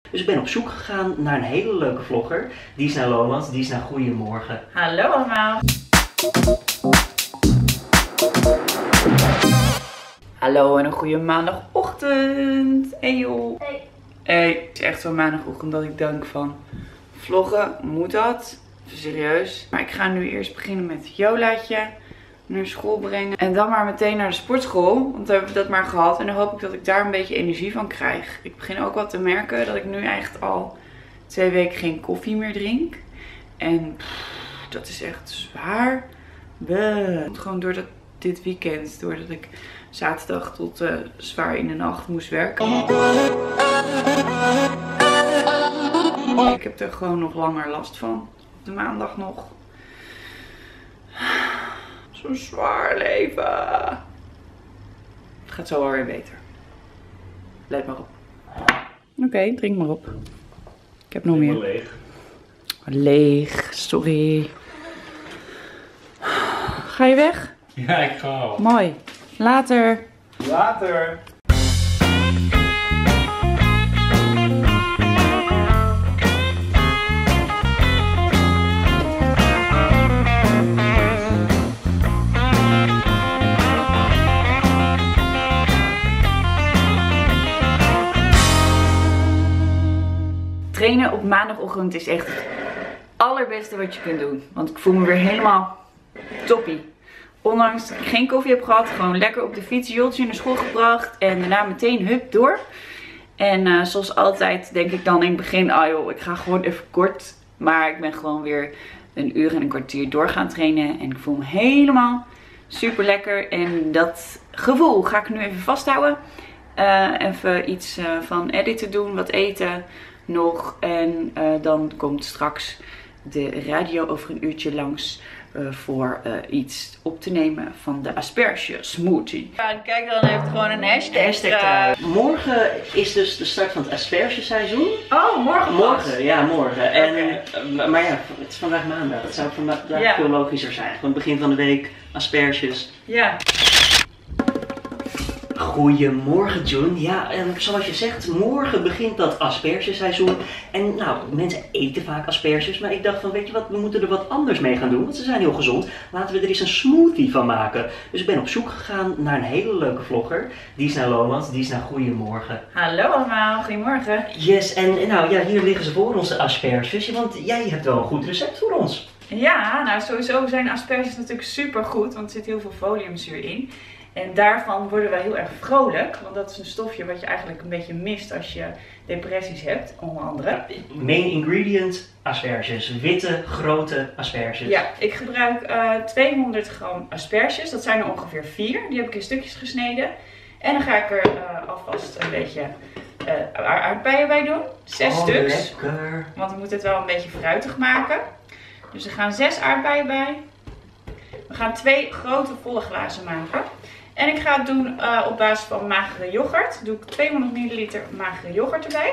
Dus ik ben op zoek gegaan naar een hele leuke vlogger. Die is naar Lomans, die is naar Goedemorgen. Hallo allemaal. Hallo en een goede maandagochtend. Hey joh. Hey. Het is echt zo'n maandagochtend dat ik denk van vloggen, moet dat? Even serieus. Maar ik ga nu eerst beginnen met Jolaatje naar school brengen. En dan maar meteen naar de sportschool. Want dan hebben we dat maar gehad. En dan hoop ik dat ik daar een beetje energie van krijg. Ik begin ook wat te merken dat ik nu eigenlijk al 2 weken geen koffie meer drink. En dat is echt zwaar. Gewoon doordat dit weekend, doordat ik zaterdag tot zwaar in de nacht moest werken. Ik heb er gewoon nog langer last van. Op de maandag nog. Zo'n zwaar leven. Het gaat zo wel weer beter. Let maar op. Oké, drink maar op. Ik heb nog meer. Leeg. Leeg, sorry. Ga je weg? Ja, ik ga al. Mooi. Later. Later. Trainen op maandagochtend is echt het allerbeste wat je kunt doen. Want ik voel me weer helemaal toppie. Ondanks dat ik geen koffie heb gehad, gewoon lekker op de fiets, Joltje naar school gebracht. En daarna meteen hup door. En zoals altijd denk ik dan in het begin, ah joh, ik ga gewoon even kort. Maar ik ben gewoon weer 1 uur en een kwartier door gaan trainen. En ik voel me helemaal super lekker. En dat gevoel ga ik nu even vasthouden. Even iets van editen doen, wat eten nog. En dan komt straks de radio over 1 uurtje langs voor iets op te nemen van de asperge smoothie. Ja, kijk, dan heeft gewoon een hashtag. Morgen is dus de start van het aspergeseizoen. Oh, morgen. Morgen, ja, morgen. En, Okay. maar ja, het is vandaag maandag. Het zou vandaag Ja. veel logischer zijn. Gewoon begin van de week, asperges. Ja. Goedemorgen June. Ja, zoals je zegt, morgen begint dat aspergeseizoen. En nou, mensen eten vaak asperges, maar ik dacht van, weet je wat, we moeten er wat anders mee gaan doen, want ze zijn heel gezond. Laten we er eens een smoothie van maken. Dus ik ben op zoek gegaan naar een hele leuke vlogger. Die is naar Lomans, die is naar Goedemorgen. Hallo allemaal, goedemorgen. Yes, en nou ja, hier liggen ze voor onze asperges, want jij hebt wel een goed recept voor ons. Ja, nou sowieso zijn asperges natuurlijk super goed, want er zit heel veel foliumzuur in. En daarvan worden we heel erg vrolijk, want dat is een stofje wat je eigenlijk een beetje mist als je depressies hebt, onder andere. Main ingredient, asperges. Witte, grote asperges. Ja, ik gebruik 200 gram asperges, dat zijn er ongeveer 4. Die heb ik in stukjes gesneden. En dan ga ik er alvast een beetje aardbeien bij doen. 6 stuks. Lekker. Want we moeten het wel een beetje fruitig maken. Dus er gaan 6 aardbeien bij. We gaan 2 grote volle glazen maken. En ik ga het doen op basis van magere yoghurt. Doe ik 200 milliliter magere yoghurt erbij.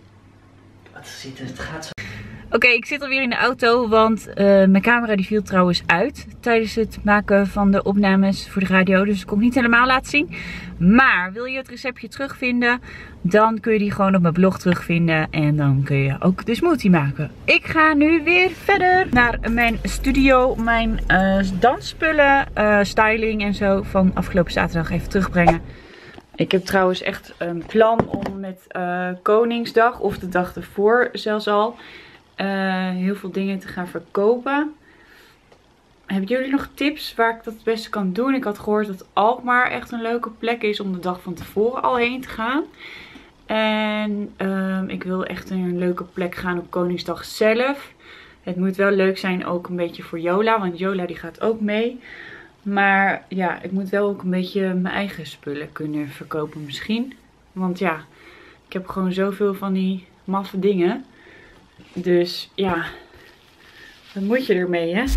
Het gaat zo. Oké, ik zit alweer in de auto, want mijn camera die viel trouwens uit tijdens het maken van de opnames voor de radio. Dus ik kon het niet helemaal laten zien. Maar wil je het receptje terugvinden, dan kun je die gewoon op mijn blog terugvinden. En dan kun je ook de smoothie maken. Ik ga nu weer verder naar mijn studio, mijn dansspullen, styling en zo van afgelopen zaterdag even terugbrengen. Ik heb trouwens echt een plan om met Koningsdag, of de dag ervoor zelfs al, heel veel dingen te gaan verkopen. Hebben jullie nog tips waar ik dat het beste kan doen? Ik had gehoord dat Alkmaar echt een leuke plek is om de dag van tevoren al heen te gaan. En ik wil echt naar een leuke plek gaan op Koningsdag zelf. Het moet wel leuk zijn ook een beetje voor Jola, want Jola die gaat ook mee. Maar ja, ik moet wel ook een beetje mijn eigen spullen kunnen verkopen misschien. Want ja, ik heb gewoon zoveel van die maffe dingen. Dus ja, wat moet je ermee, hè?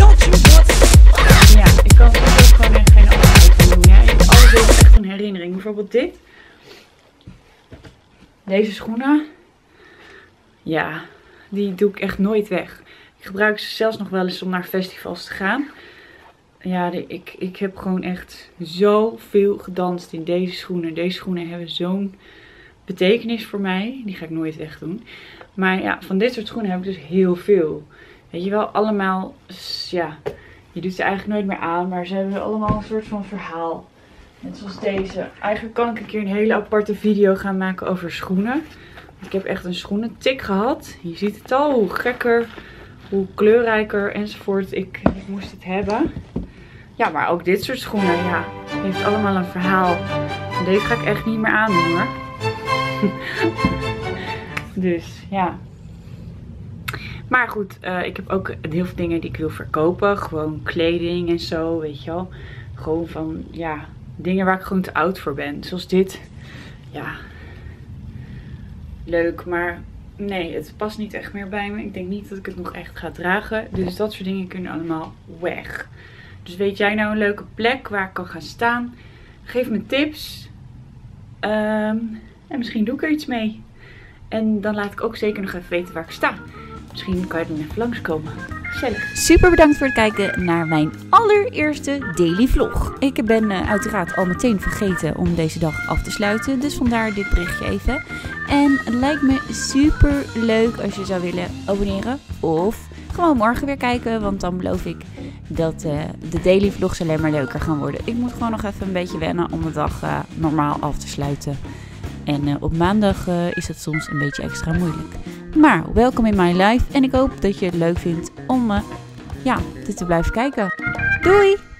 Ja, ik kan er ook gewoon echt geen afspraak van doen. Hè? Alles is echt een herinnering. Bijvoorbeeld dit. Deze schoenen. Ja, die doe ik echt nooit weg. Ik gebruik ze zelfs nog wel eens om naar festivals te gaan. Ja, ik heb gewoon echt zoveel gedanst in deze schoenen. Deze schoenen hebben zo'n betekenis voor mij. Die ga ik nooit wegdoen. Maar ja, van dit soort schoenen heb ik dus heel veel. Weet je wel, allemaal, ja, je doet ze eigenlijk nooit meer aan. Maar ze hebben allemaal een soort van verhaal. Net zoals deze. Eigenlijk kan ik een keer een hele aparte video gaan maken over schoenen. Ik heb echt een schoenentik gehad. Je ziet het al, hoe gekker, hoe kleurrijker enzovoort. Ik moest het hebben. Ja, maar ook dit soort schoenen, ja, heeft allemaal een verhaal. En deze ga ik echt niet meer aandoen hoor. Dus, ja. Maar goed, ik heb ook heel veel dingen die ik wil verkopen. Gewoon kleding en zo, weet je wel. Gewoon van, ja, dingen waar ik gewoon te oud voor ben. Zoals dit. Ja. Leuk, maar nee, het past niet echt meer bij me. Ik denk niet dat ik het nog echt ga dragen. Dus dat soort dingen kunnen allemaal weg. Dus weet jij nou een leuke plek waar ik kan gaan staan? Geef me tips. En misschien doe ik er iets mee. En dan laat ik ook zeker nog even weten waar ik sta. Misschien kan je dan even langskomen. Gezellig. Super bedankt voor het kijken naar mijn allereerste daily vlog. Ik ben uiteraard al meteen vergeten om deze dag af te sluiten. Dus vandaar dit berichtje even. En het lijkt me super leuk als je zou willen abonneren. Of gewoon morgen weer kijken. Want dan beloof ik dat de daily vlogs alleen maar leuker gaan worden. Ik moet gewoon nog even een beetje wennen om de dag normaal af te sluiten. En op maandag is het soms een beetje extra moeilijk. Maar welkom in my life. En ik hoop dat je het leuk vindt om dit te blijven kijken. Doei!